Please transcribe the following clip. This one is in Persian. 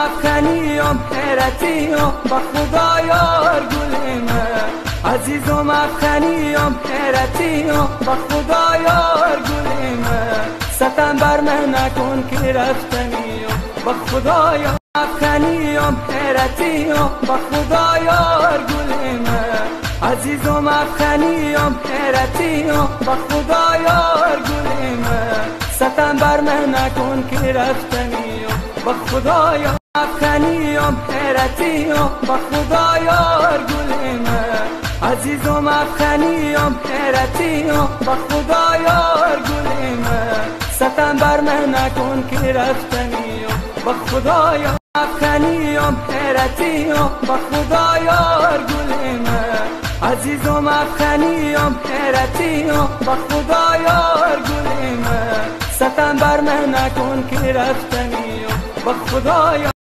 افغانیم حیرتیم با خدایار گلیم عزیزم افغانیم حیرتیم با خدایار گلیم ستم بر من نکن که رفتنیم با خدایار افغانیم حیرتیم با خدایار گلیم عزیزم افغانیم حیرتیم با خدایار گلیم ستم بر من نکن که رفتنیم با خدایار افغانیم حیرتیم با خدایار گلیم عزیزم افغانیم حیرتیم با خدایار گلیم ستم بر من نکن که رفتنیم با خدایار افغانیم حیرتیم با خدایار گلیم عزیزم افغانیم حیرتیم با خدایار گلیم ستم بر من نکن که رفتنیم با خدایار